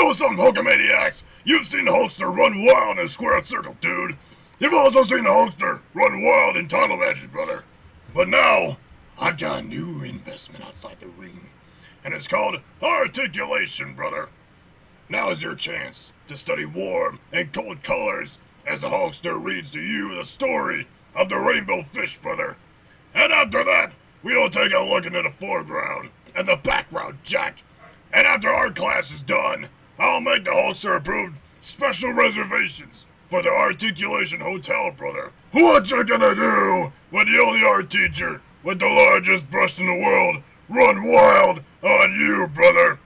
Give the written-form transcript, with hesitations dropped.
know something, Hulkamaniacs? You've seen the Hulkster run wild in a square circle, dude. You've also seen the Hulkster run wild in title matches, brother. But now, I've got a new investment outside the ring, and it's called articulation, brother. Now is your chance to study warm and cold colors as the Hulkster reads to you the story of the rainbow fish, brother. And after that, we'll take a look into the foreground and the background, Jack. And after our class is done, I'll make the Hulkster approved special reservations for the Articulation Hotel, brother. What you gonna do when the only art teacher with the largest brush in the world run wild on you, brother?